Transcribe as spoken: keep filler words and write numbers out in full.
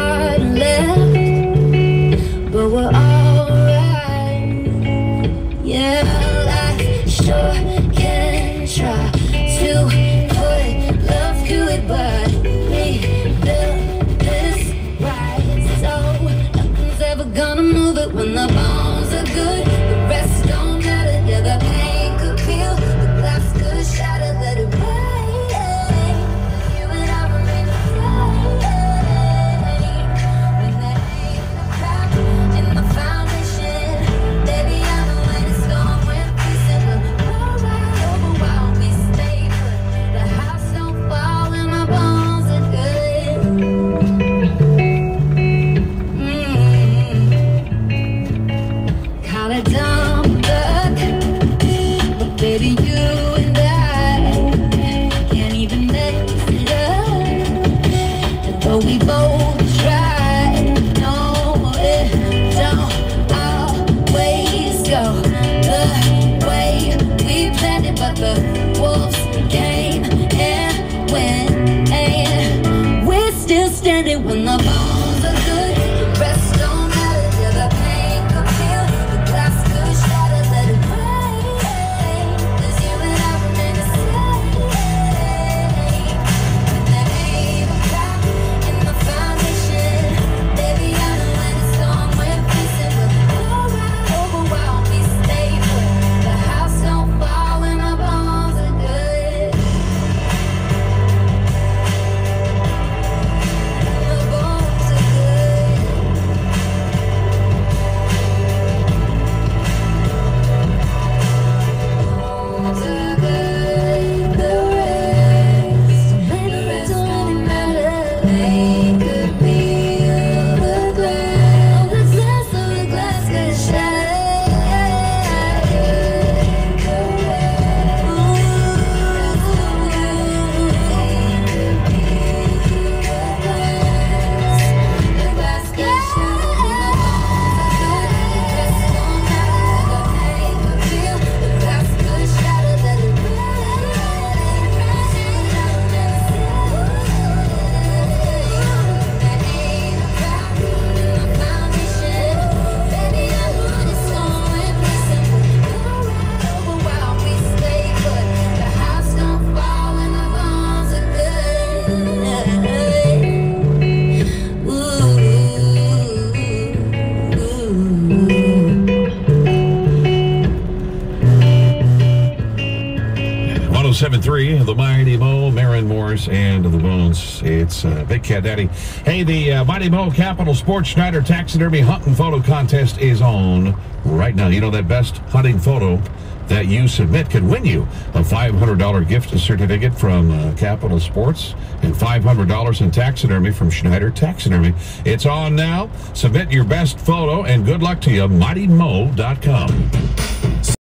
heart left, but we're alright. Yeah, life sure can try to put love to it, but we built this right, so nothing's ever gonna move it when the bones are good. The rest don't matter. Yeah, the pain could heal, the glass could shatter, let it rain. You and I remain the same. When there ain't a crack in the foundation, baby, I know when it's gone, we're peacing. We'll roll right over while we stay put. The house don't fall and my bones are good. Mm-hmm. Call it dumb luck, but baby, you and I can't even mess it up. And though we both try, no, it don't always go the way we planned it. But the wolves came and went, and we're still standing when the bones are good. The rest don't matter. Yeah, the pain could heal, the glass could shatter, let it rain. 'Cause you and I remain the same. When there ain't a crack in the foundation, baby, I know when it's gone, we're peacing. We'll go right over while we stay put. The house don't fall and our bones are good. The bones are good. Bones are good. The rest, the rest don't matter. They could be the glass, the glass of the glass could shatter. The glass could one oh seven point three, the Mighty Mo, Maren Morris, and the Bones. It's uh, Big Cat Daddy. Hey, the uh, Mighty Mo Capital Sports Schneider Taxidermy Hunting Photo Contest is on right now. You know, that best hunting photo that you submit can win you a five hundred dollar gift certificate from uh, Capital Sports and five hundred dollars in taxidermy from Schneider Taxidermy. It's on now. Submit your best photo, and good luck to you. mighty mo dot com.